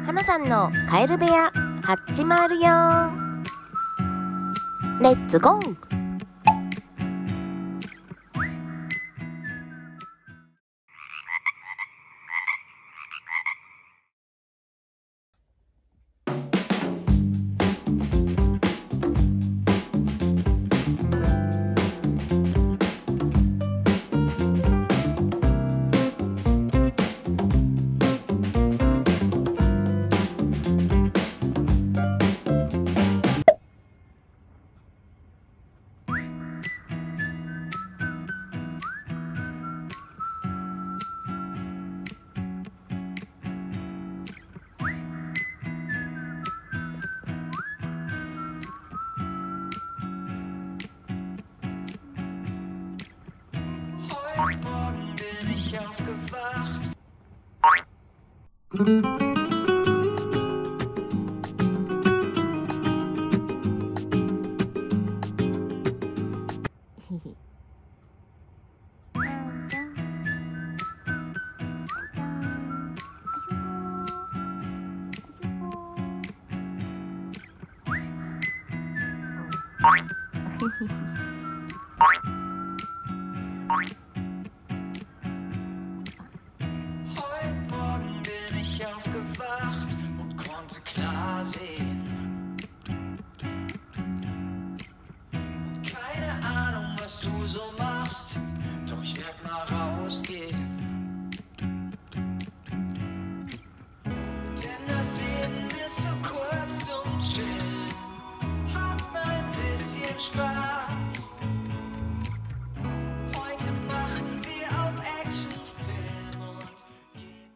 花さんのカエル部屋始まるよ。レッツゴー。 Heute Morgen bin ich aufgewacht. Heute Morgen bin ich aufgewacht und konnte klar sehen. Und keine Ahnung, was du so machst, doch ich werd mal rausgehen. Denn das Leben ist so kurz und chill. Hab ein bisschen Spaß. Heute machen wir auf Actionfilm und gehen.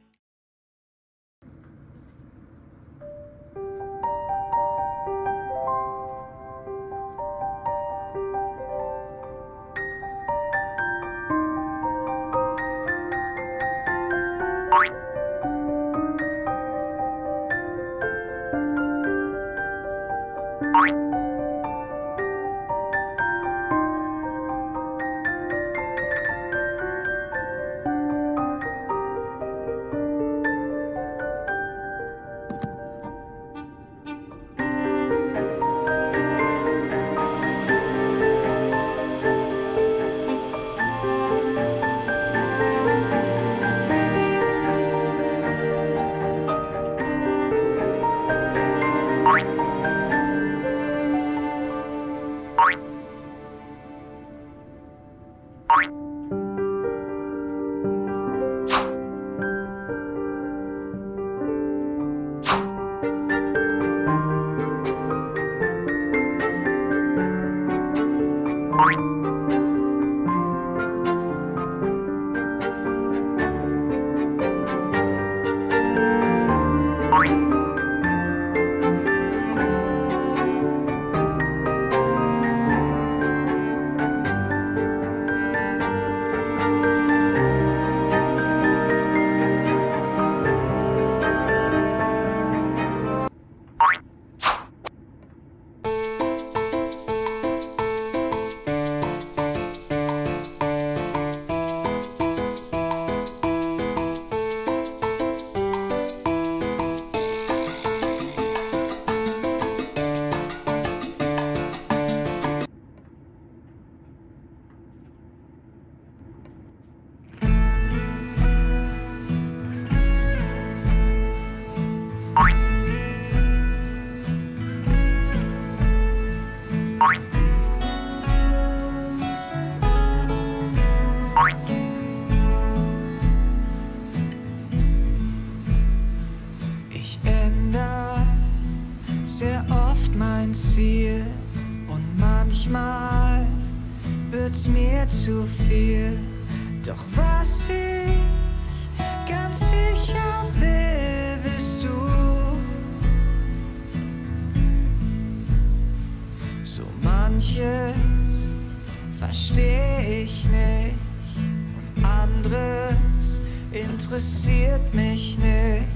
Ich ändere sehr oft mein Ziel und manchmal wird's mir zu viel. Doch was ich ganz sicher will, bist du. So manches verstehe ich nicht und anderes interessiert mich nicht.